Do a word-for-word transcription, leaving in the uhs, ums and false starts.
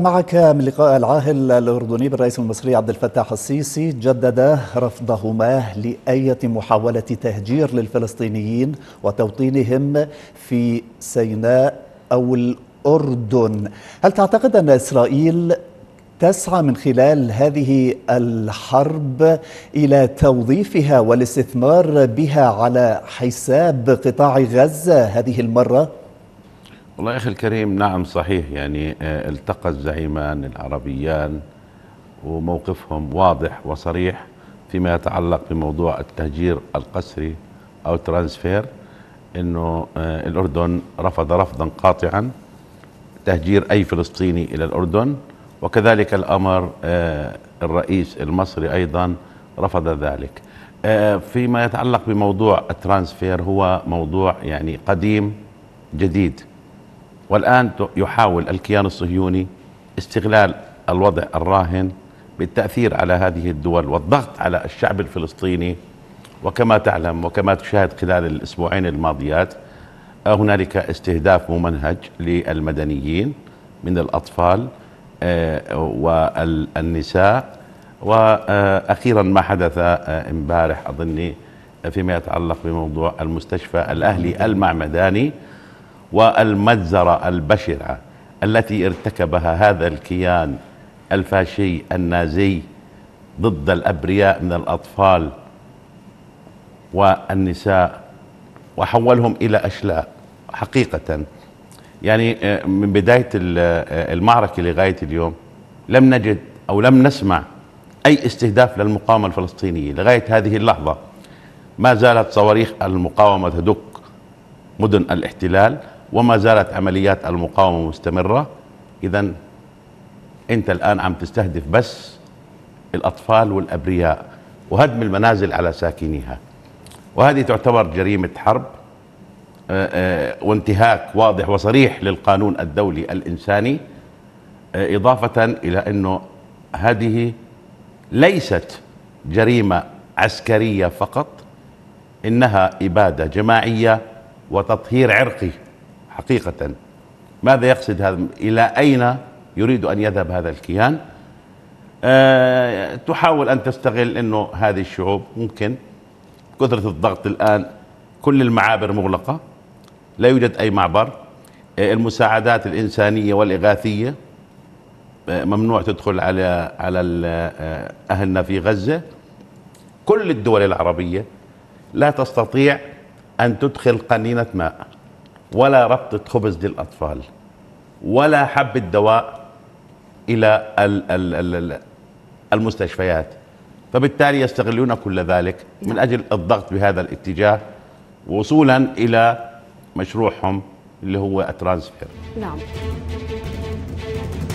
معك من لقاء العاهل الأردني بالرئيس المصري عبد الفتاح السيسي، جدد رفضهما لأية محاولة تهجير للفلسطينيين وتوطينهم في سيناء أو الأردن. هل تعتقد أن إسرائيل تسعى من خلال هذه الحرب إلى توظيفها والاستثمار بها على حساب قطاع غزة هذه المرة؟ والله يا أخي الكريم، نعم صحيح. يعني التقى الزعيمان العربيان وموقفهم واضح وصريح فيما يتعلق بموضوع التهجير القسري أو ترانسفير، إنه الأردن رفض رفضا قاطعا تهجير أي فلسطيني إلى الأردن، وكذلك الأمر الرئيس المصري أيضا رفض ذلك. فيما يتعلق بموضوع الترانسفير، هو موضوع يعني قديم جديد، والآن يحاول الكيان الصهيوني استغلال الوضع الراهن بالتأثير على هذه الدول والضغط على الشعب الفلسطيني. وكما تعلم وكما تشاهد خلال الأسبوعين الماضيات، هنالك استهداف ممنهج للمدنيين من الأطفال والنساء، وأخيرا ما حدث امبارح أظني فيما يتعلق بموضوع المستشفى الأهلي المعمداني والمجزرة البشعة التي ارتكبها هذا الكيان الفاشي النازي ضد الأبرياء من الأطفال والنساء، وحولهم إلى أشلاء. حقيقة يعني من بداية المعركة لغاية اليوم لم نجد أو لم نسمع أي استهداف للمقاومة الفلسطينية لغاية هذه اللحظة. ما زالت صواريخ المقاومة تدق مدن الاحتلال، وما زالت عمليات المقاومة مستمرة. إذن أنت الآن عم تستهدف بس الأطفال والأبرياء وهدم المنازل على ساكنيها، وهذه تعتبر جريمة حرب وانتهاك واضح وصريح للقانون الدولي الإنساني، إضافة إلى أنه هذه ليست جريمة عسكرية فقط، إنها إبادة جماعية وتطهير عرقي. حقيقة ماذا يقصد هذا؟ إلى أين يريد أن يذهب هذا الكيان؟ أه تحاول أن تستغل أنه هذه الشعوب ممكن كثرة الضغط الآن كل المعابر مغلقة، لا يوجد أي معبر. أه المساعدات الإنسانية والإغاثية أه ممنوع تدخل على على أهلنا في غزة. كل الدول العربية لا تستطيع أن تدخل قنينة ماء ولا ربطة خبز للأطفال ولا حبة دواء إلى المستشفيات، فبالتالي يستغلون كل ذلك من أجل الضغط بهذا الاتجاه وصولا إلى مشروعهم اللي هو الترانسفير. نعم.